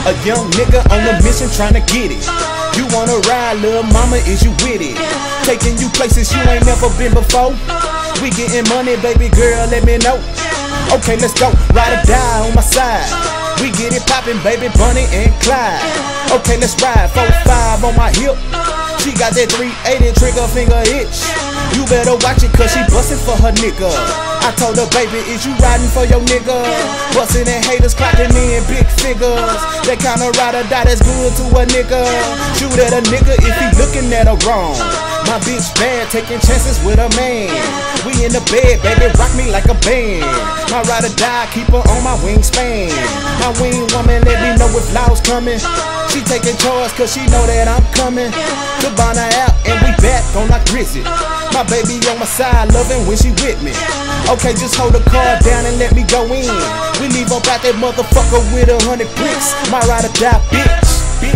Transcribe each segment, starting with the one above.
A young nigga on a mission tryna get it. You wanna ride, little mama, is you with it? Taking you places you ain't never been before. We getting money, baby girl, let me know. Okay, let's go, ride or die on my side. We get it poppin', baby, Bonnie and Clyde. Okay, let's ride, 4-5 on my hip. She got that 380 trigger finger itch. You better watch it cause she bustin' for her nigga. I told her, baby, is you riding for your nigga? Bustin' and haters clocking me in big figures. That kind of ride or die that's good to a nigga. Shoot at a nigga if he looking at her wrong. My bitch bad, taking chances with a man. We in the bed, baby, rock me like a band. My ride or die, keep her on my wingspan. My wing woman, let me know if law's coming. She taking charge cause she know that I'm coming. Cabana out and we back on our grizzly. My baby on my side, loving when she with me. Okay, just hold the car down and let me go in. We leave up out that motherfucker with 100 bricks. My ride or die, bitch.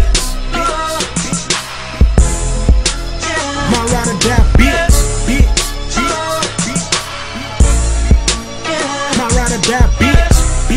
My ride or die, bitch. My ride or die, bitch.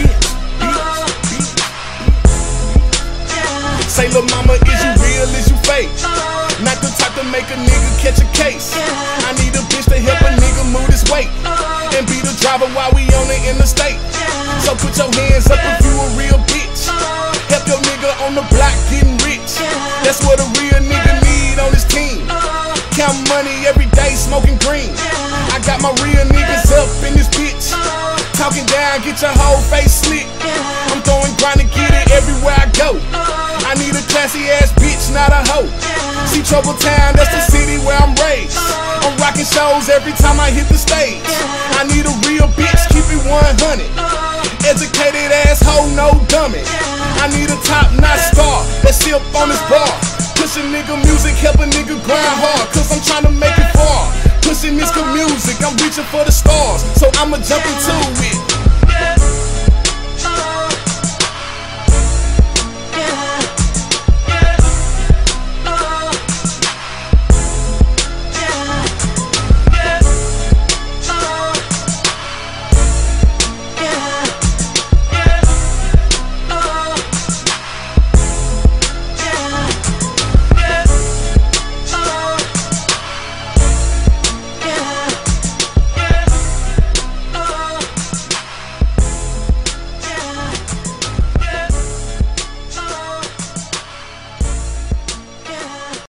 Say, lil' mama, is you real, is you fake? Not the type to make a nigga catch a case. I need a bitch to help a nigga move his weight and be the driver while we on the interstate. So put your hands up if you a real bitch. Help your nigga on the block getting rich. That's what a real nigga need on his team. Count money every day, smoking green. I got my real niggas up in this bitch. Talking down, get your whole face slick. I'm throwing grind to get it everywhere I go. I need a classy ass bitch, not a hoe. See Trouble Town, that's the city where I'm raised. I'm rocking shows every time I hit the stage. I need a real bitch, keep it 100. Educated asshole, no dummy. I need a top-notch star that sip on his bar. Pushing nigga music, help a nigga grind hard, cause I'm tryna make it far. Pushing this good music, I'm reaching for the stars, so I'ma jump into it.